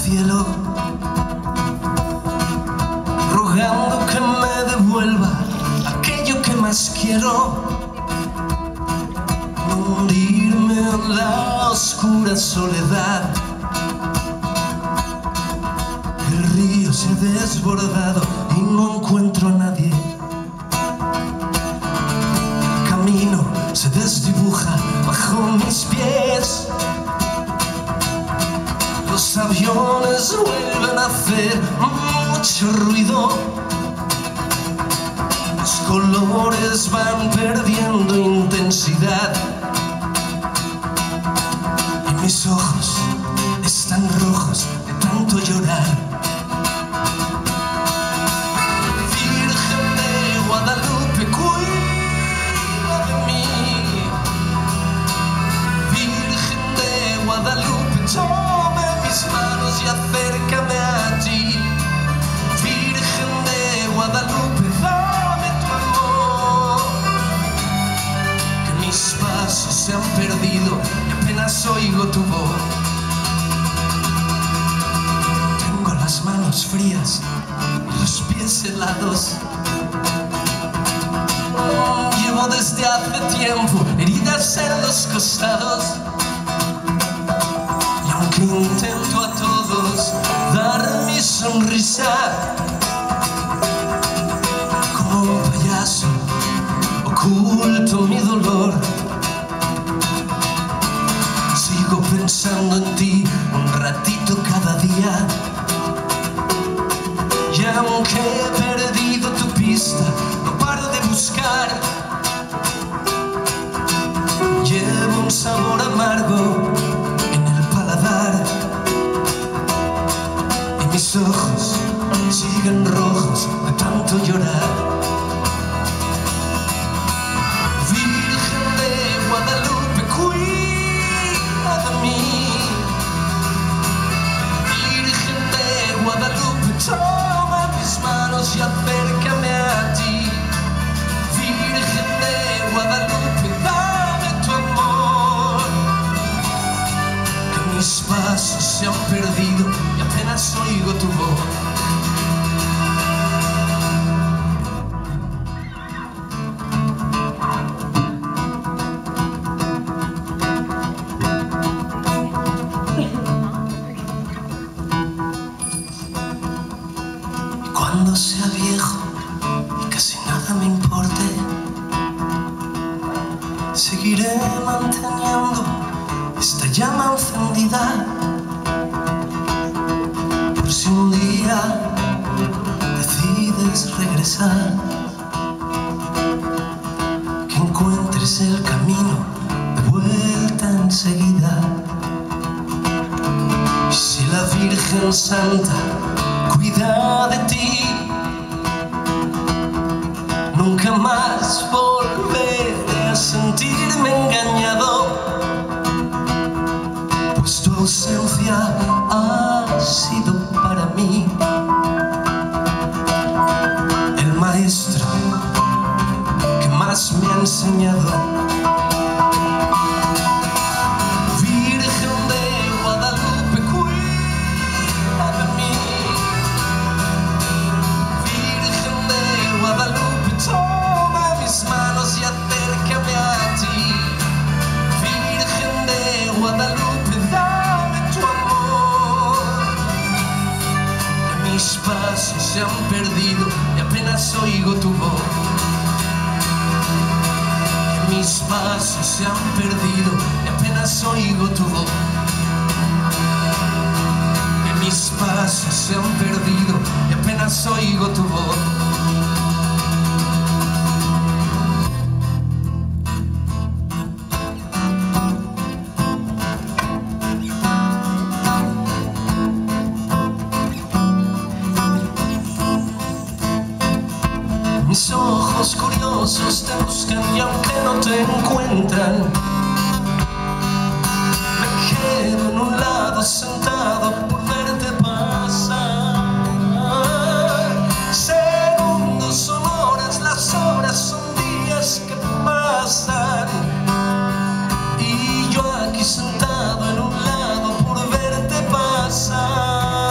cielo, rogando que me devuelva aquello que más quiero. No hundirme en la oscura soledad. El río se ha desbordado y no encuentro a nadie. El camino se desdibuja bajo mis pies. Los aviones vuelven a hacer mucho ruido. Los colores van perdiendo intensidad. Y mis ojos están rojos de tanto llorar. Virgen de Guadalupe, cuida de mí. Virgen de Guadalupe, toma mis manos y acércame a ti. Virgen de Guadalupe, dame tu amor. Que mis pasos se han perdido y apenas oigo tu voz. Tengo las manos frías y los pies helados. Llevo desde hace tiempo heridas en los costados. Que intento a todos dar mi sonrisa, como un payaso oculto mi dolor. Sigo pensando en ti un ratito cada día, y aunque he perdido tu pista, no paro de buscar. Llevo un sabor amargo y mis ojos siguen rojos de tanto llorar. Virgen de Guadalupe, cuida de mí. Virgen de Guadalupe, toma mis manos y acércame a ti. Virgen de Guadalupe, dame tu amor. Que mis pasos se han perdido y apenas oigo tu voz. Y cuando sea viejo y casi nada me importe, seguiré manteniendo esta llama encendida. Por si un día decides regresar, que encuentres el camino de vuelta enseguida. Y si la Virgen Santa cuida de ti, nunca más volveré a sentirme engañado, pues tu ausencia ha sido para mí el maestro que más me ha enseñado. Virgen de Guadalupe, cuida de mí. Virgen de Guadalupe, toma mis manos y acércame a ti. Virgen de Guadalupe, dame tu amor. Que mis pasos se han perdido y apenas oigo tu voz. Que mis pasos se han perdido y apenas oigo tu voz. Que mis pasos se han perdido y apenas oigo tu voz. Mis ojos curiosos te buscan y aunque no te encuentran, me quedo en un lado sentado por verte pasar. Segundos son horas, las horas son días que pasan, y yo aquí sentado en un lado por verte pasar.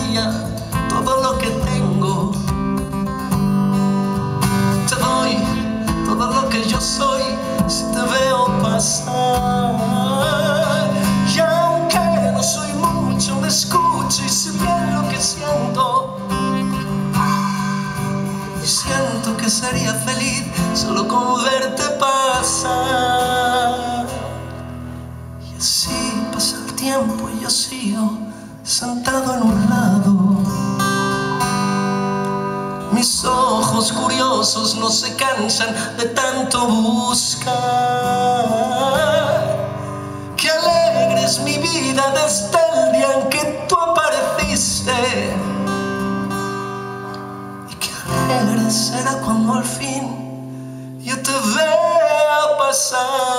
daría todo lo que tengo. Te doy todo lo que yo soy si te veo pasar. Y aunque no soy mucho, me escucho y sé bien lo que siento. Y siento que sería feliz solo con verte pasar. Y así pasa el tiempo y yo sigo sentado en un lado. Mis ojos curiosos no se cansan de tanto buscar. Qué alegre es mi vida desde el día en que tú apareciste. Y qué alegre será cuando al fin yo te vea pasar.